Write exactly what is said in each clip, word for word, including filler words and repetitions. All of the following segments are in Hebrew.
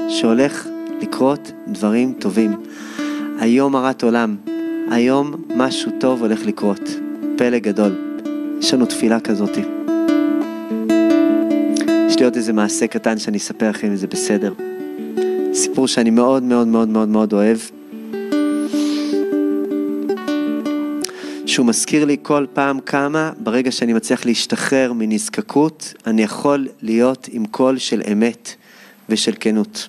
שהולך לקרות דברים טובים. היום הרת עולם, היום משהו טוב הולך לקרות. פלא גדול. יש לנו תפילה כזאת. יש לי עוד איזה מעשה קטן שאני אספר לכם, זה בסדר. סיפור שאני מאוד מאוד מאוד מאוד מאוד אוהב. שהוא מזכיר לי כל פעם כמה, ברגע שאני מצליח להשתחרר מנזקקות, אני יכול להיות עם קול של אמת ושל כנות.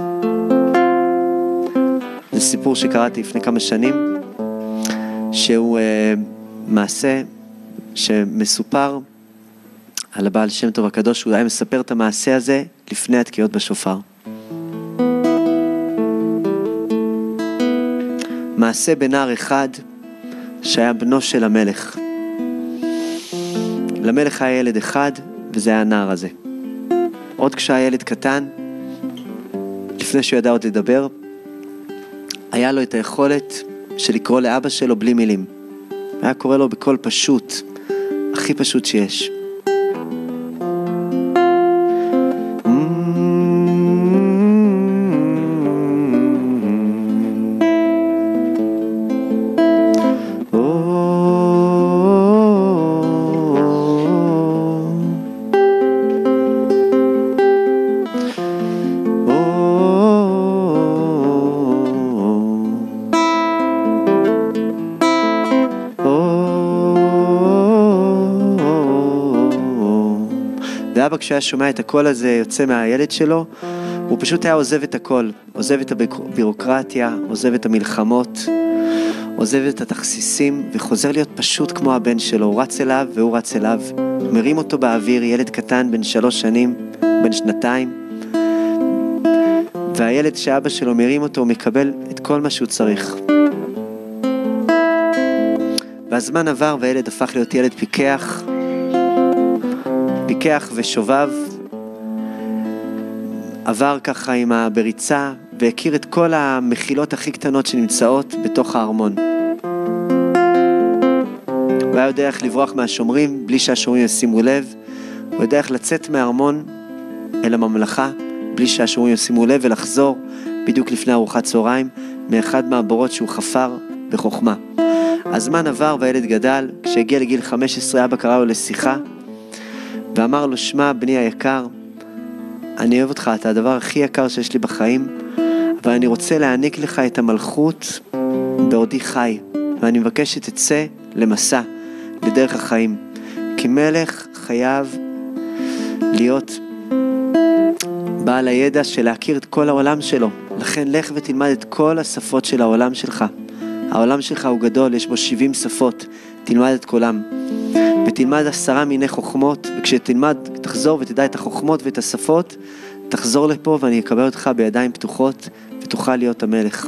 זה סיפור שקראתי לפני כמה שנים, שהוא אה, מעשה שמסופר על הבעל שם טוב הקדוש, הוא היה מספר את המעשה הזה לפני התקיעות בשופר. מעשה בנער אחד שהיה בנו של המלך. למלך היה ילד אחד, וזה היה הנער הזה. עוד כשהיה ילד קטן, לפני שהוא ידע עוד לדבר, היה לו את היכולת של לקרוא לאבא שלו בלי מילים. היה קורא לו בקול פשוט, הכי פשוט שיש. ואבא כשהיה שומע את הקול הזה יוצא מהילד שלו, הוא פשוט היה עוזב את הכל, עוזב את הבירוקרטיה, עוזב את המלחמות, עוזב את התכסיסים, וחוזר להיות פשוט כמו הבן שלו. הוא רץ אליו והוא רץ אליו, מרים אותו באוויר, ילד קטן בן שלוש שנים, בן שנתיים, והילד שאבא שלו מרים אותו, הוא מקבל את כל מה שהוא צריך. והזמן עבר והילד הפך להיות ילד פיקח, פיקח ושובב, עבר ככה עם הבריצה, והכיר את כל המחילות הכי קטנות שנמצאות בתוך הארמון. הוא היה יודע איך לברוח מהשומרים, בלי שהשומרים ישימו לב. הוא יודע איך לצאת מהארמון אל הממלכה, בלי שהשומרים ישימו לב, ולחזור בדיוק לפני ארוחת צהריים, מאחד מהבורות שהוא חפר בחוכמה. הזמן עבר והילד גדל. כשהגיע לגיל חמש עשרה, אבא קרא לו לשיחה, ואמר לו, שמע בני היקר, אני אוהב אותך, אתה הדבר הכי יקר שיש לי בחיים, אבל אני רוצה להעניק לך את המלכות בעודי חי, ואני מבקש שתצא למסע, לדרך החיים. כי מלך חייב להיות בעל הידע של להכיר את כל העולם שלו. לכן לך ותלמד את כל השפות של העולם שלך. העולם שלך הוא גדול, יש בו שבעים שפות, תלמד את כולם. ותלמד עשרה מיני חוכמות, וכשתלמד, תחזור ותדע את החוכמות ואת השפות, תחזור לפה ואני אקבל אותך בידיים פתוחות, ותוכל להיות המלך.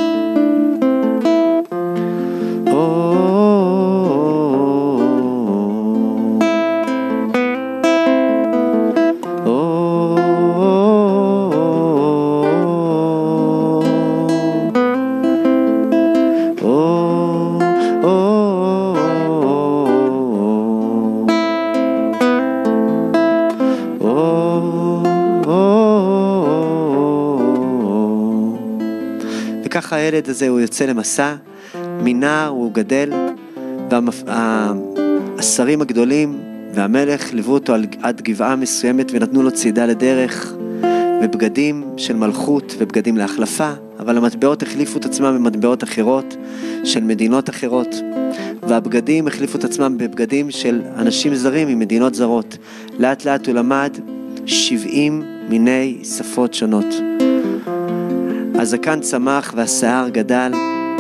וככה הילד הזה הוא יוצא למסע, מנער הוא גדל, והשרים הגדולים והמלך ליוו אותו עד גבעה מסוימת ונתנו לו צידה לדרך ובגדים של מלכות ובגדים להחלפה, אבל המטבעות החליפו את עצמם במטבעות אחרות של מדינות אחרות, והבגדים החליפו את עצמם בבגדים של אנשים זרים ממדינות זרות. לאט לאט הוא למד שבעים מיני שפות שונות. הזקן צמח והשיער גדל,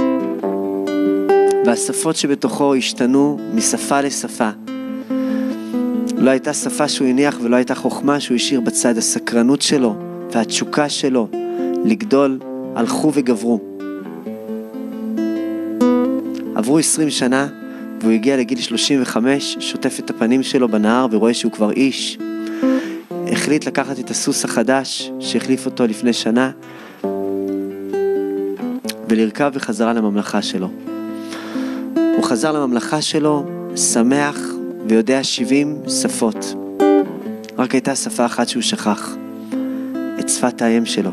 והשפות שבתוכו השתנו משפה לשפה. לא הייתה שפה שהוא הניח ולא הייתה חוכמה שהוא השאיר בצד. הסקרנות שלו והתשוקה שלו לגדול הלכו וגברו. עברו עשרים שנה והוא הגיע לגיל שלושים וחמש, שוטף את הפנים שלו בנהר ורואה שהוא כבר איש. החליט לקחת את הסוס החדש שהחליף אותו לפני שנה ולרכב בחזרה לממלכה שלו. הוא חזר לממלכה שלו שמח ויודע שבעים שפות. רק הייתה שפה אחת שהוא שכח, את שפת האם שלו.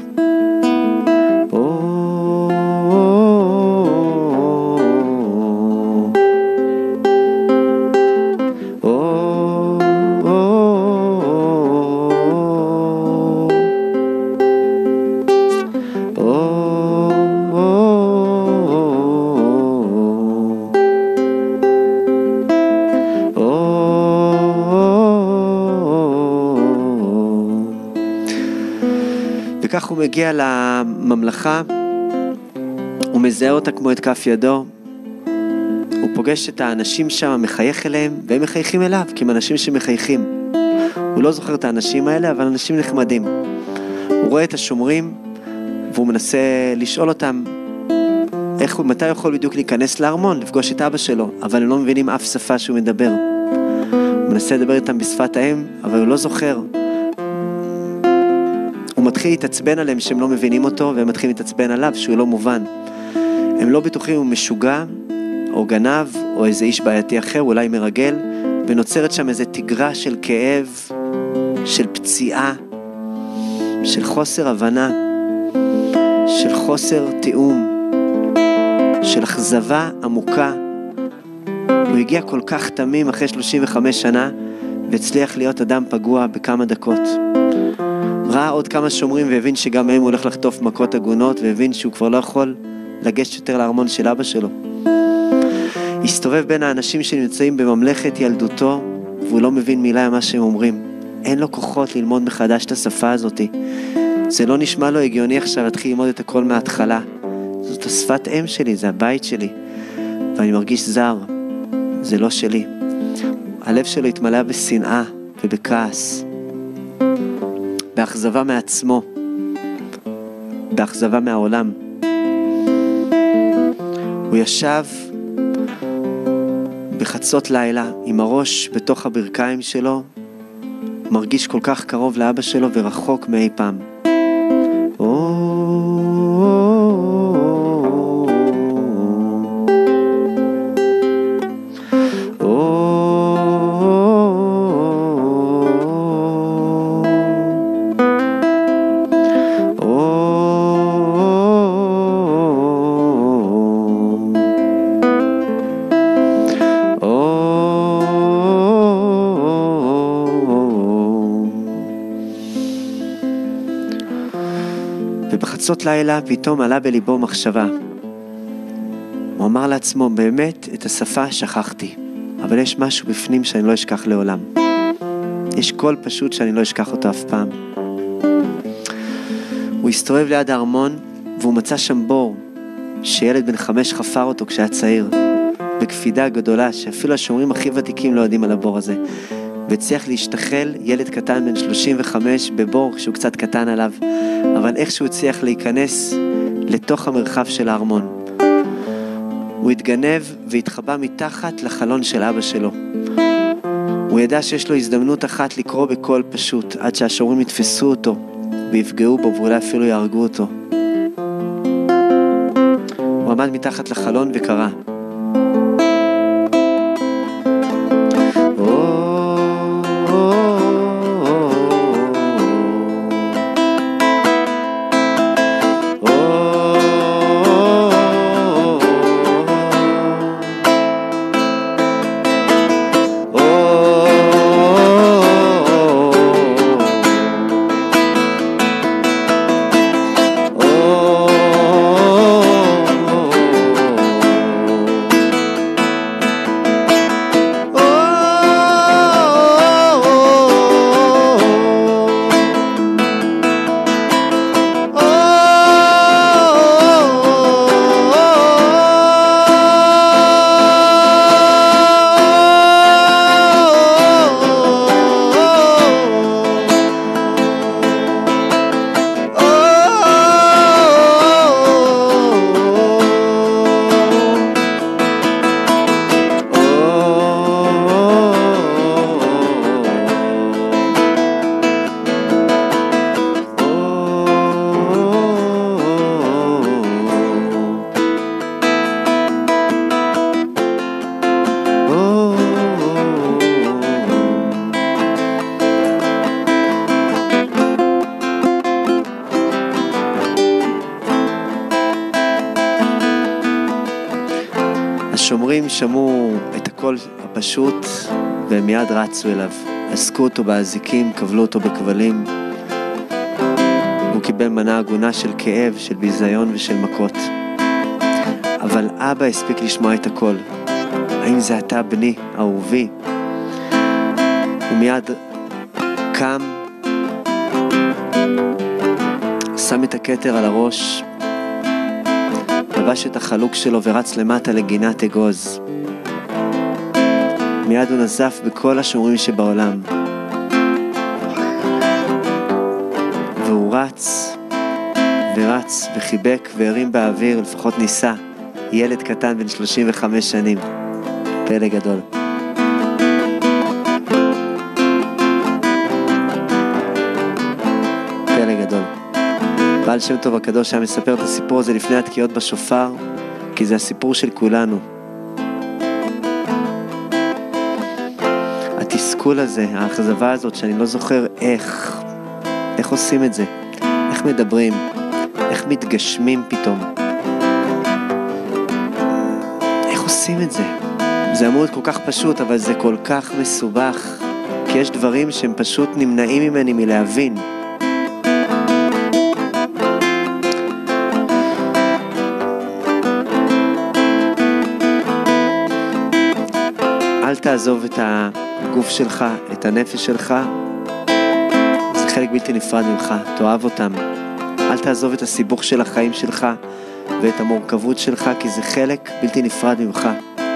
וכך הוא מגיע לממלכה, הוא מזהה אותה כמו את כף ידו, הוא פוגש את האנשים שם, מחייך אליהם, והם מחייכים אליו, כי הם אנשים שמחייכים. הוא לא זוכר את האנשים האלה, אבל אנשים נחמדים. הוא רואה את השומרים, והוא מנסה לשאול אותם, איך, מתי הוא יכול בדיוק להיכנס לארמון, לפגוש את אבא שלו, אבל הם לא מבינים אף שפה שהוא מדבר. הוא מנסה לדבר איתם בשפת האם, אבל הוא לא זוכר. הוא מתחיל להתעצבן עליהם שהם לא מבינים אותו, והם מתחילים להתעצבן עליו שהוא לא מובן. הם לא בטוחים אם הוא משוגע, או גנב, או איזה איש בעייתי אחר, אולי מרגל, ונוצרת שם איזה תגרה של כאב, של פציעה, של חוסר הבנה, של חוסר תיאום, של אכזבה עמוקה. הוא הגיע כל כך תמים אחרי שלושים וחמש שנה, והצליח להיות אדם פגוע בכמה דקות. ראה עוד כמה שומרים והבין שגם הם הולך לחטוף מכות הגונות, והבין שהוא כבר לא יכול לגשת יותר לארמון של אבא שלו. הסתובב בין האנשים שנמצאים בממלכת ילדותו, והוא לא מבין מילה מה שהם אומרים. אין לו כוחות ללמוד מחדש את השפה הזאת. זה לא נשמע לו הגיוני עכשיו להתחיל ללמוד את הכל מההתחלה. זאת השפת אם שלי, זה הבית שלי. ואני מרגיש זר, זה לא שלי. הלב שלו התמלא בשנאה ובכעס. באכזבה מעצמו, באכזבה מהעולם. הוא ישב בחצות לילה עם הראש בתוך הברכיים שלו, מרגיש כל כך קרוב לאבא שלו ורחוק מאי פעם. ובחצות לילה פתאום עלה בליבו מחשבה. הוא אמר לעצמו, באמת את השפה שכחתי, אבל יש משהו בפנים שאני לא אשכח לעולם. יש קול פשוט שאני לא אשכח אותו אף פעם. הוא הסתובב ליד הארמון, והוא מצא שם בור, שילד בן חמש חפר אותו כשהיה צעיר, בקפידה גדולה, שאפילו השומרים הכי ותיקים לא יודעים על הבור הזה. והצליח להשתחל ילד קטן בן שלושים וחמש בבור כשהוא קצת קטן עליו, אבל איכשהו הצליח להיכנס לתוך המרחב של הארמון. הוא התגנב והתחבא מתחת לחלון של אבא שלו. הוא ידע שיש לו הזדמנות אחת לקרוא בקול פשוט, עד שהשומרים יתפסו אותו ויפגעו בו ואולי אפילו יהרגו אותו. הוא עמד מתחת לחלון וקרא. השומרים שמעו את הקול הפשוט והם מיד רצו אליו. עסקו אותו באזיקים, קבלו אותו בכבלים. הוא קיבל מנה עגונה של כאב, של ביזיון ושל מכות. אבל אבא הספיק לשמוע את הקול. האם זה אתה בני, אהובי? הוא מיד קם, שם את הכתר על הראש, לבש את החלוק שלו ורץ למטה לגינת אגוז. מיד הוא נזף בכל השומרים שבעולם. והוא רץ ורץ וחיבק והרים באוויר, לפחות ניסה, ילד קטן בן שלושים וחמש שנים. פלא גדול. פלא גדול. בעל שם טוב הקדוש היה מספר את הסיפור הזה לפני התקיעות בשופר, כי זה הסיפור של כולנו. התסכול הזה, האכזבה הזאת, שאני לא זוכר איך, איך עושים את זה, איך מדברים, איך מתגשמים פתאום. איך עושים את זה? זה אמור להיות כל כך פשוט, אבל זה כל כך מסובך, כי יש דברים שהם פשוט נמנעים ממני מלהבין. אל תעזוב את הגוף שלך, את הנפש שלך, זה חלק בלתי נפרד ממך, תאהב אותם. אל תעזוב את הסיבוך של החיים שלך ואת המורכבות שלך, כי זה חלק בלתי נפרד ממך.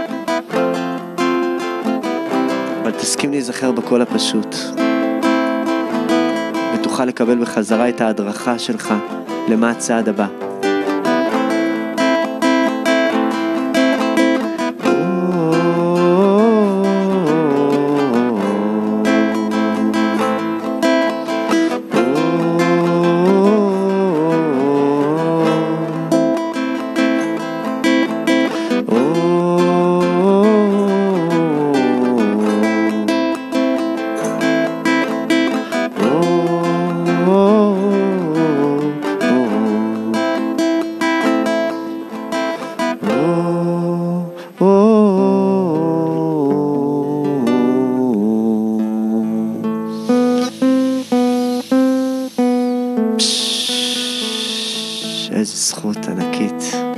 אבל תסכים להיזכר בכל הפשוט, ותוכל לקבל בחזרה את ההדרכה שלך למה הצעד הבא. איזה זכות ענקית.